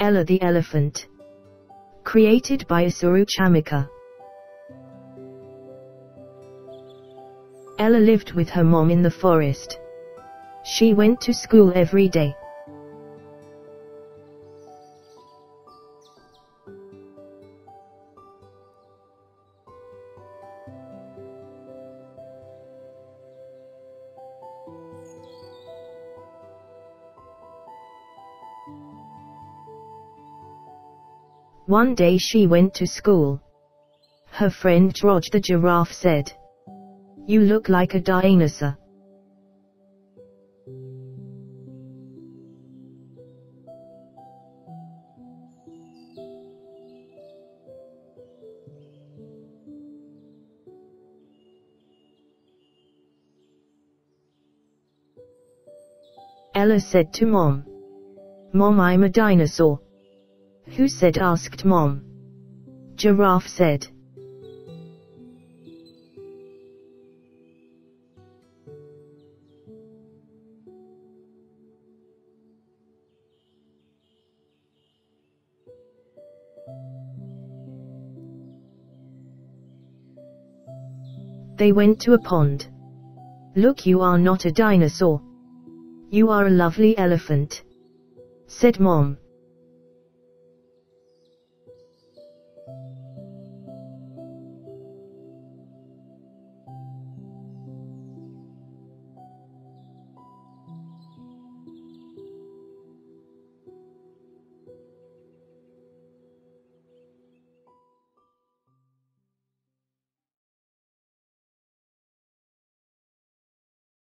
Ella the Elephant. Created by Isuru Chamika. Ella lived with her mom in the forest. She went to school every day. One day she went to school. Her friend George the giraffe said, "You look like a dinosaur." Ella said to Mom, "Mom, I'm a dinosaur." "Who said?" asked Mom. Giraffe said. They went to a pond. "Look, you are not a dinosaur. You are a lovely elephant," said Mom.